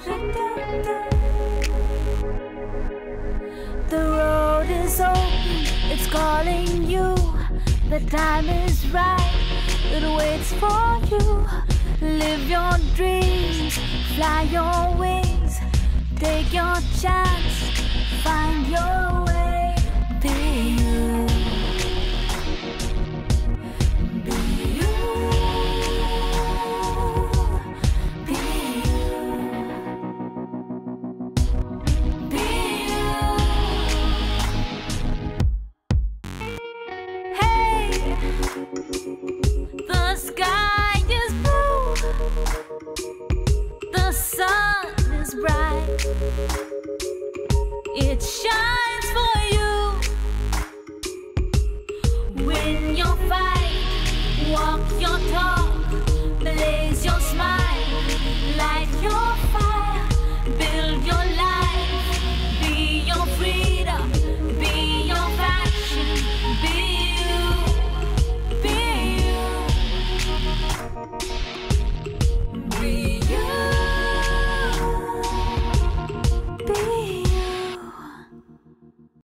The road is open, it's calling you. The time is right, it waits for you. Live your dreams, fly your wings, take your chance, find your